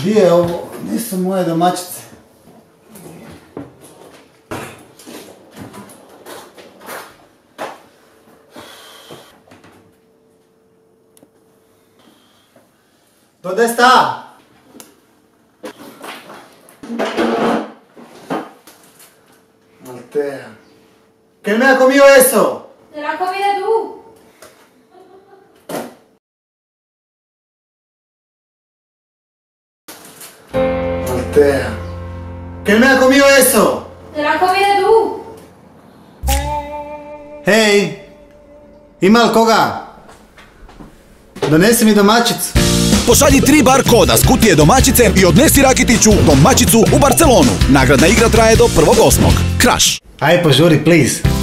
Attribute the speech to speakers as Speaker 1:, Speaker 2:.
Speaker 1: Gdje je ovo? Nisu moje domaćice. ¿Dónde está? Altea. ¿Quién me ha comido eso?
Speaker 2: Te lo has comido tú.
Speaker 1: Altea. ¿Quién me ha comido eso?
Speaker 2: Te lo has comido tú.
Speaker 1: Hej! Ima li koga? Donesi mi domaćicu.
Speaker 3: Pošalji 3 bar koda s kutije domaćice i odnesi Rakitiću domaćicu u Barcelonu. Nagradna igra traje do 1.8. Crash!
Speaker 1: Aj požuri, please.